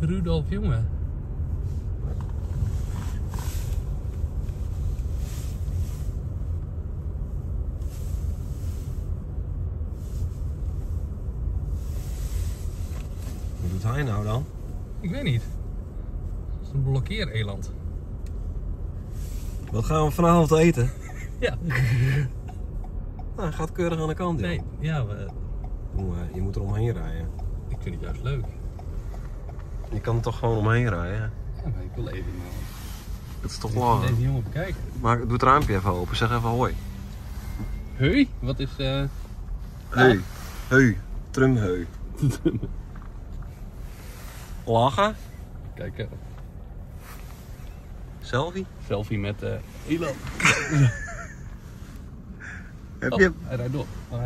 Rudolf, jongen. Wat doet hij nou dan? Ik weet niet. Dat is een blokkeereland. Wat gaan we vanavond eten? Ja. Nou, hij gaat keurig aan de kant, joh. Nee, ja, Jongen, je moet er omheen rijden. ik vind het juist leuk. Je kan er toch gewoon omheen rijden? Ja, maar ik wil even, Het is toch even lang. deze jongen bekijken. Maar doe het raampje even open, zeg even hoi. Hey, wat is Hey, hey, trumheu. Lachen? Kijk, Selfie? selfie met Elan. Heb Oh, je hij rijdt door.